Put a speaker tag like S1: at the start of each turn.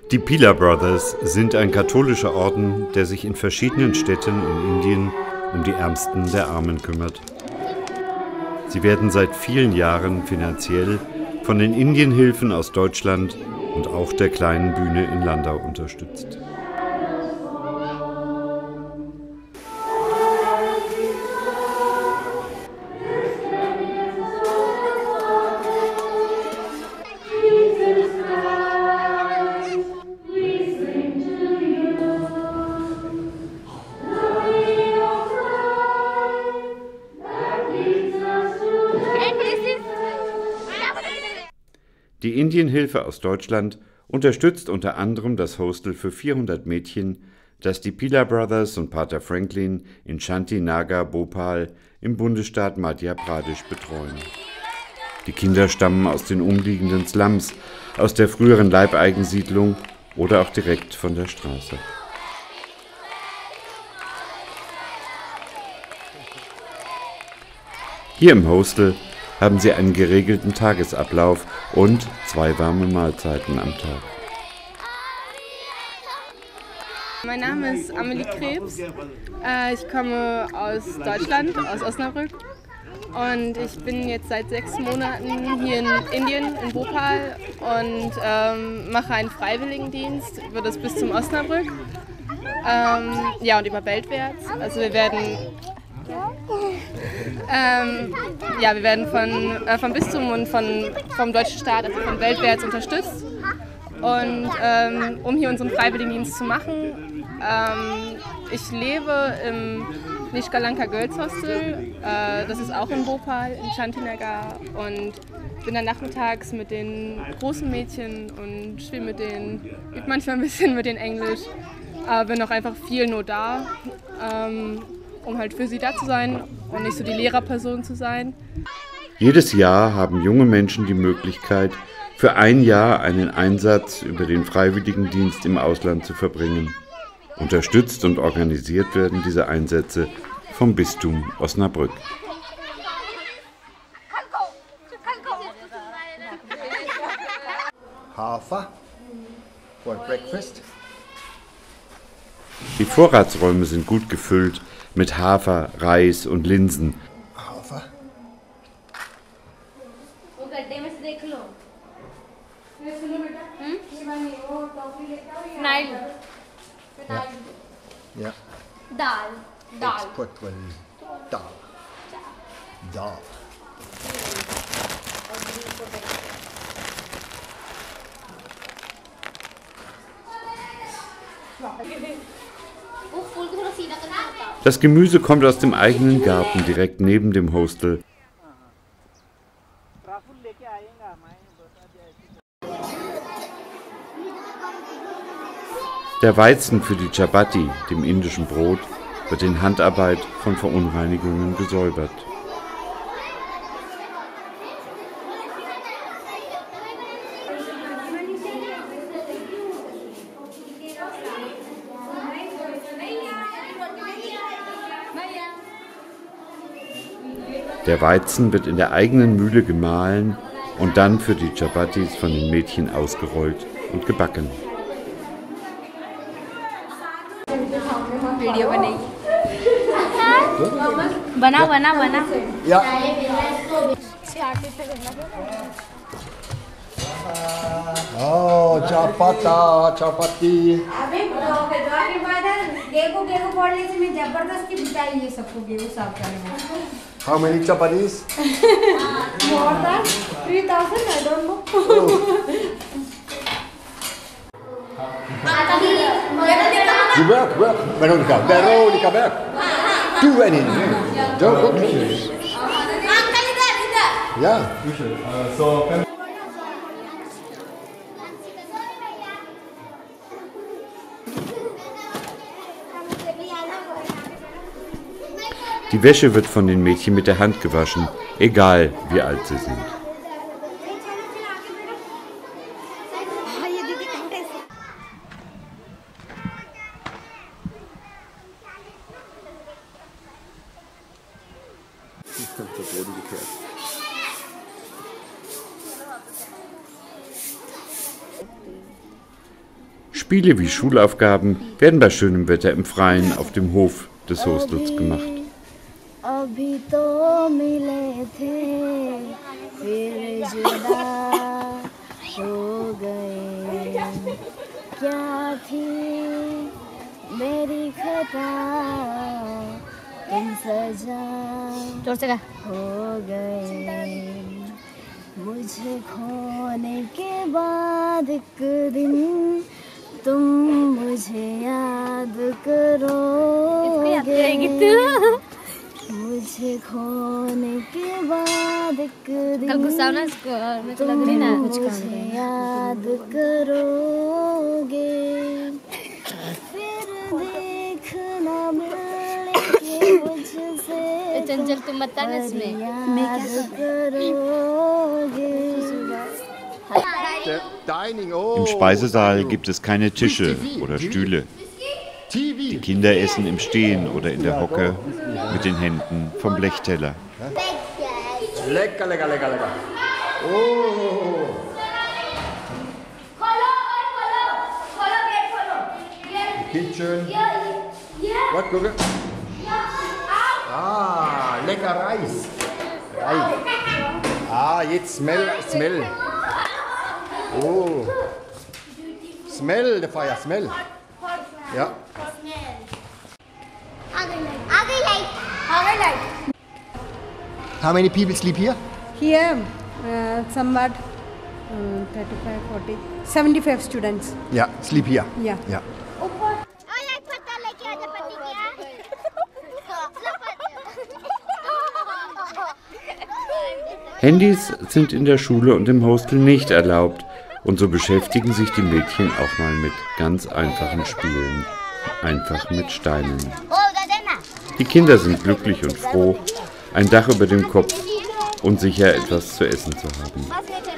S1: Die Pila Brothers sind ein katholischer Orden, der sich in verschiedenen Städten in Indien um die Ärmsten der Armen kümmert. Sie werden seit vielen Jahren finanziell von den Indienhilfen aus Deutschland und auch der kleinen Bühne in Landau unterstützt. Die Indienhilfe aus Deutschland unterstützt unter anderem das Hostel für 400 Mädchen, das die Pila Brothers und Pater Franklin in Shanti Nagar, Bhopal im Bundesstaat Madhya Pradesh betreuen. Die Kinder stammen aus den umliegenden Slums, aus der früheren Leibeigensiedlung oder auch direkt von der Straße. Hier im Hostel haben sie einen geregelten Tagesablauf und 2 warme Mahlzeiten am Tag.
S2: Mein Name ist Amelie Krebs. Ich komme aus Deutschland, aus Osnabrück. Und ich bin jetzt seit 6 Monaten hier in Indien, in Bhopal, und mache einen Freiwilligendienst über das Bistum Osnabrück. Ja, und über Weltwärts. Also wir werden vom Bistum und vom deutschen Staat, also von Weltwärts, unterstützt. Und um hier unseren Freiwilligendienst zu machen, ich lebe im Nishkalanka Girls Hostel, das ist auch in Bhopal, in Shanti Nagar, und bin dann nachmittags mit den großen Mädchen und spiele mit denen, übe manchmal ein bisschen mit denen Englisch, bin auch einfach viel nur da. Um halt für sie da zu sein und nicht so die Lehrerperson zu sein.
S1: Jedes Jahr haben junge Menschen die Möglichkeit, für ein Jahr einen Einsatz über den Freiwilligendienst im Ausland zu verbringen. Unterstützt und organisiert werden diese Einsätze vom Bistum Osnabrück.
S3: Hafer for breakfast.
S1: Die Vorratsräume sind gut gefüllt mit Hafer, Reis und Linsen.
S3: Hafer. Ja.
S4: Dal.
S3: Dal.
S1: Das Gemüse kommt aus dem eigenen Garten direkt neben dem Hostel. Der Weizen für die Chapati, dem indischen Brot, wird in Handarbeit von Verunreinigungen gesäubert. Der Weizen wird in der eigenen Mühle gemahlen und dann für die Chapatis von den Mädchen ausgerollt und gebacken.
S3: Ja. Oh, Chapati. How many chapatis?
S4: More than 3,000, I don't know.
S3: Work. Veronica, work. Do anything. Don't go to Yeah.
S1: Die Wäsche wird von den Mädchen mit der Hand gewaschen, egal wie alt sie sind.
S3: Zu Boden gekehrt.
S1: Spiele wie Schulaufgaben werden bei schönem Wetter im Freien auf dem Hof des Hostels gemacht.
S5: मुझे खोने के बाद एक दिन तुम मुझे याद करोगे मुझे खोने के बाद एक दिन तुम मुझे याद करोगे फिर देखना मिलेंगे मुझसे चंचल तुम मत आना इसमें याद करोगे
S1: Im Speisesaal gibt es keine Tische oder Stühle. Die Kinder essen im Stehen oder in der Hocke mit den Händen vom Blechteller.
S3: Lecker, lecker, lecker, lecker. Oh. Kitchen. Was, gucke? Ah, lecker Reis. Reis. Ah, jetzt smell. Oh. Smell the fire, smell. Yeah. How many people sleep here?
S6: Here, somewhat 35, 40, 75 students.
S3: Yeah, sleep here.
S6: Yeah.
S3: Yeah.
S1: Handys sind in der Schule und im Hostel nicht erlaubt und so beschäftigen sich die Mädchen auch mal mit ganz einfachen Spielen, einfach mit Steinen. Die Kinder sind glücklich und froh, ein Dach über dem Kopf und sicher etwas zu essen zu haben.